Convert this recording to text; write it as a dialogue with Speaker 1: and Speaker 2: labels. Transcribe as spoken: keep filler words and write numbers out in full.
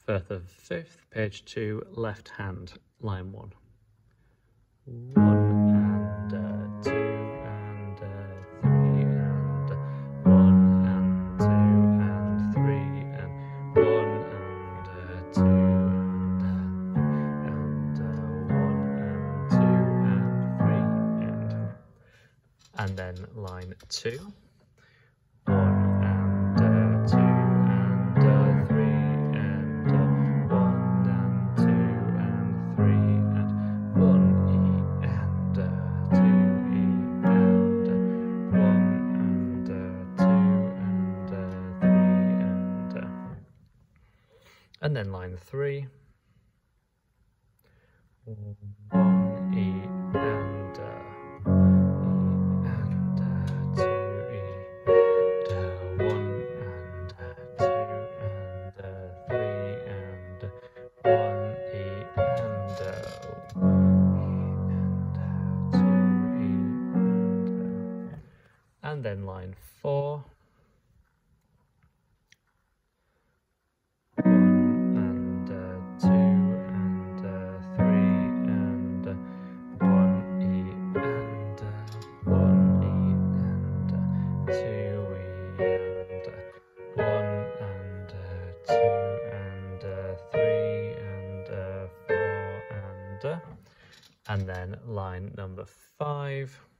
Speaker 1: Firth of Fifth, page two, left hand, line one. One and uh, two and uh, three and uh, one and two and three and one and uh, two and, uh, and uh, one and two and three and and then line two. One and uh, two and uh, three and uh, one and two and three and one E and uh, two E and uh, one and uh, two and uh, three and uh, and then line three. One E and uh, and then line four, one and uh, two and uh, three and uh, one E and uh, one E and uh, two E and uh, one and uh, two and uh, three and uh, four and uh, and then line number five.